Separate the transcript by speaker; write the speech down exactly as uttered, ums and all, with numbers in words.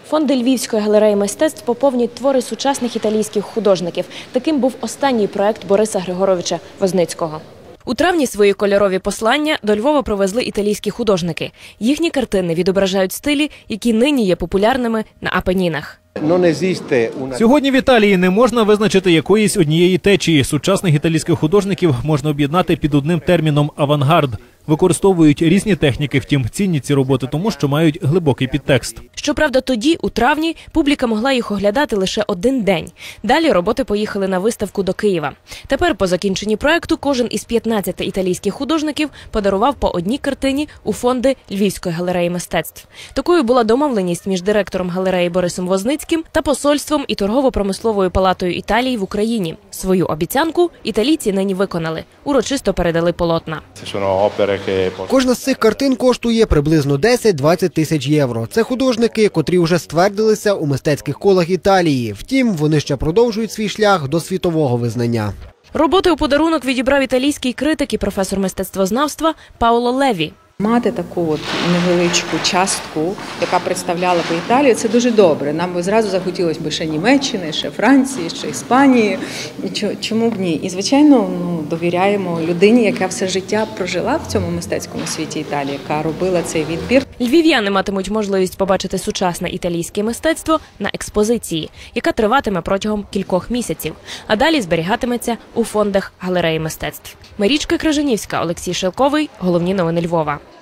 Speaker 1: Фонди Львівської галереї мистецтв поповнюють твори сучасних італійських художників. Таким був останній проект Бориса Григоровича Возницького. У травні свої кольорові послання до Львова привезли італійські художники. Їхні картини відображають стилі, які нині є популярними на Апенінах.
Speaker 2: Сьогодні в Італії не можна визначити якоїсь однієї течії. Сучасних італійських художників можна об'єднати під одним терміном «авангард». Використовують різні техніки, втім цінні ці роботи тому, що мають глибокий підтекст.
Speaker 1: Щоправда, тоді, у травні, публіка могла їх оглядати лише один день. Далі роботи поїхали на виставку до Києва. Тепер, по закінченні проекту, кожен із п'ятнадцяти італійських художників подарував по одній картині у фонди Львівської галереї мистецтв. Такою була домовленість між директором галереї Борисом Возницьким та посольством і торгово-промисловою палатою Італії в Україні. Свою обіцянку італійці нині виконали. Урочисто передали полотна.
Speaker 3: Кожна з цих картин коштує приблизно десять-двадцять тисяч євро. Це художники, котрі вже ствердилися у мистецьких колах Італії. Втім, вони ще продовжують свій шлях до світового визнання.
Speaker 1: Роботи у подарунок відібрав італійський критик і професор мистецтвознавства Паоло Леві.
Speaker 4: Мати таку от невеличку частку, яка представляла би Італію, це дуже добре. Нам би зразу захотілося б ще Німеччини, ще Франції, ще Іспанії. Чому б ні? І, звичайно, ну, довіряємо людині, яка все життя прожила в цьому мистецькому світі Італії, яка робила цей відбір.
Speaker 1: Львів'яни матимуть можливість побачити сучасне італійське мистецтво на експозиції, яка триватиме протягом кількох місяців, а далі зберігатиметься у фондах галереї мистецтв. Марічка Крижанівська, Олексій Шелковий. Головні новини Львова.